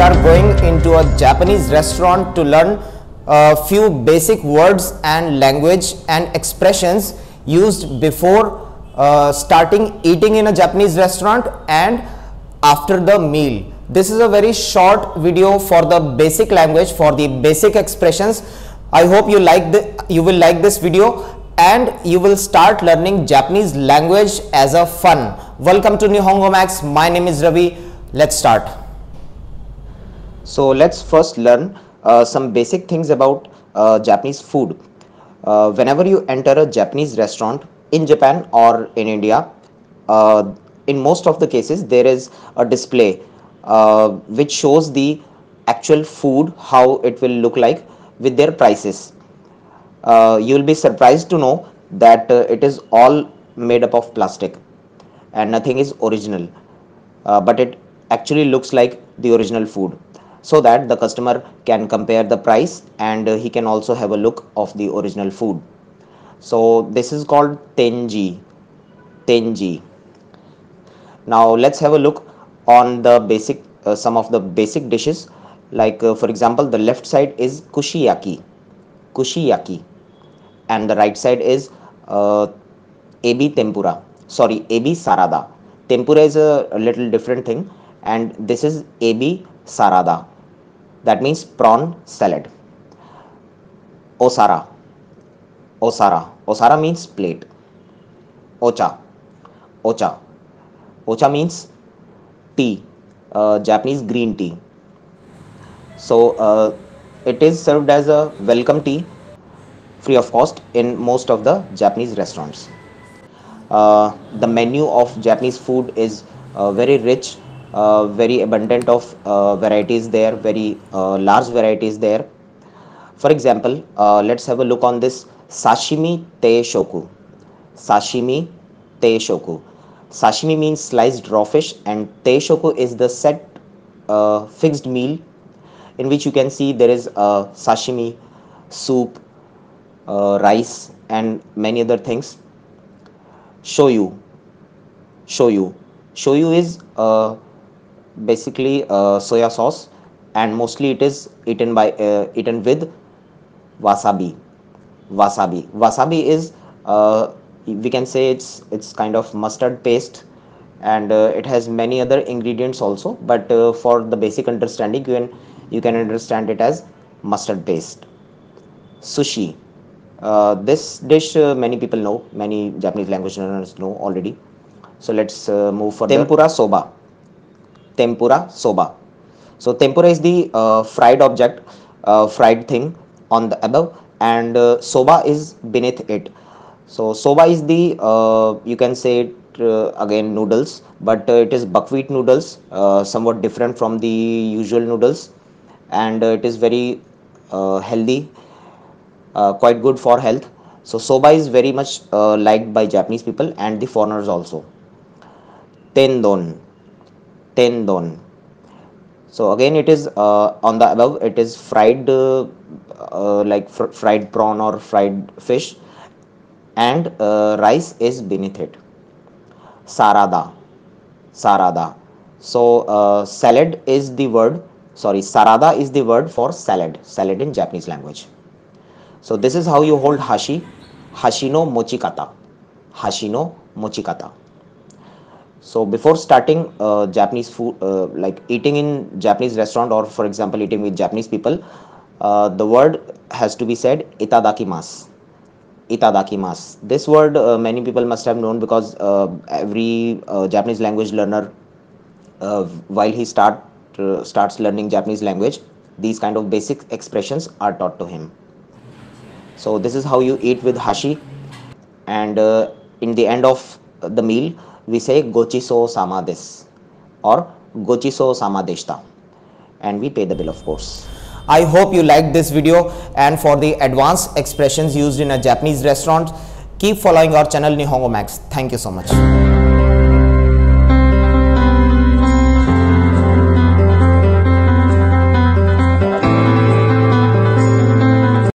are going into a Japanese restaurant to learn a few basic words and language and expressions used before starting eating in a Japanese restaurant and after the meal. This is a very short video for the basic language, for the basic expressions. I hope you will like this video and you will start learning Japanese language as a fun. Welcome to Nihongomax. My name is Ravi. Let's start. So let's first learn some basic things about Japanese food. Whenever you enter a Japanese restaurant in Japan or in India, in most of the cases there is a display which shows the actual food, how it will look like with their prices. You will be surprised to know that it is all made up of plastic and nothing is original, but it actually looks like the original food, so that the customer can compare the price and he can also have a look of the original food. So this is called tenji. Now let's have a look on the basic some of the basic dishes, like for example, the left side is kushiyaki, and the right side is ebi tempura, sorry, ebi sarada. Tempura is a little different thing, and this is ebi sarada, that means prawn salad. Osara means plate. Ocha means tea, Japanese green tea. So it is served as a welcome tea, free of cost, in most of the Japanese restaurants. The menu of Japanese food is very rich, very abundant of varieties there, very large varieties there. For example, let's have a look on this sashimi teishoku. Sashimi means sliced raw fish, and teishoku is the set fixed meal in which you can see there is sashimi, soup, rice and many other things. Shoyu is basically soya sauce, and mostly it is eaten with wasabi. Wasabi is we can say it's kind of mustard paste, and it has many other ingredients also, but for the basic understanding you can understand it as mustard paste. Sushi, this dish many people know, many Japanese language learners know already. So let's move further. Tempura soba. So tempura is the fried object, fried thing on the above, and soba is beneath it. So soba is the you can say it again noodles, but it is buckwheat noodles, somewhat different from the usual noodles, and it is very healthy, quite good for health. So soba is very much liked by Japanese people and the foreigners also. Tendon. So again it is on the above, it is fried like fried prawn or fried fish, and rice is beneath it. Sarada. So salad is the word, sorry, sarada is the word for salad in Japanese language. So this is how you hold hashi no mochikata. So before starting Japanese food, like eating in Japanese restaurant, or for example eating with Japanese people, the word has to be said itadakimasu. This word many people must have known, because every Japanese language learner, while he starts learning Japanese language, these kind of basic expressions are taught to him. So this is how you eat with hashi, and in the end of the meal we say gochiso sama desu or gochiso sama deshita, and we pay the bill, of course. I hope you liked this video, and for the advanced expressions used in a Japanese restaurant, keep following our channel Nihongomax. Thank you so much.